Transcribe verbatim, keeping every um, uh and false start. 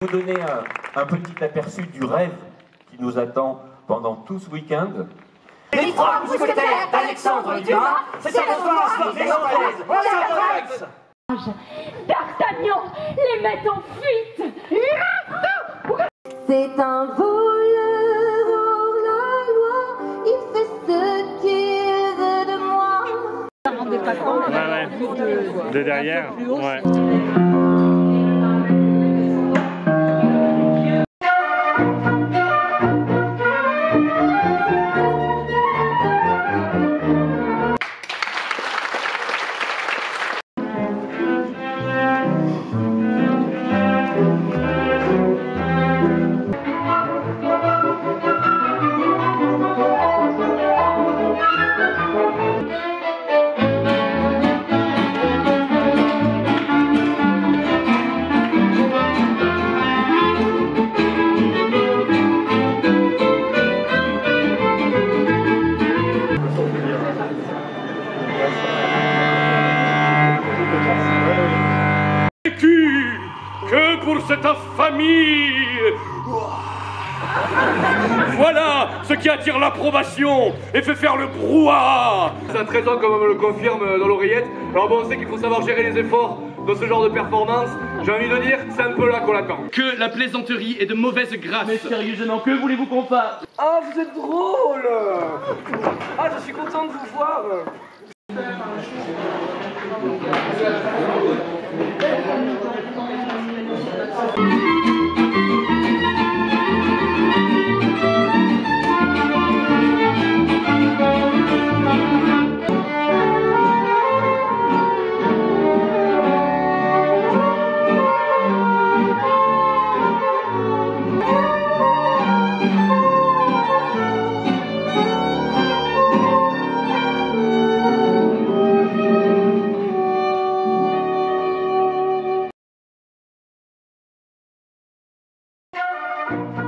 Vous donner un, un petit aperçu du rêve qui nous attend pendant tout ce week-end. Les trois mousquetaires d'Alexandre Dumas, c'est la force des Anglaises, D'Artagnan les met en fuite. C'est un voleur hors la loi, il fait ce qu'il veut de moi. Ouais, ouais. De derrière, ouais. Que pour cette famille. Voilà ce qui attire l'approbation et fait faire le brouhaha. Ça a treize ans comme on me le confirme dans l'oreillette. Alors bon, on sait qu'il faut savoir gérer les efforts dans ce genre de performance. J'ai envie de dire, c'est un peu là qu'on l'attend. Que la plaisanterie est de mauvaise grâce. Mais sérieusement, que voulez-vous qu'on fasse? Ah, vous êtes drôle. Ah, je suis content de vous voir. Thank you.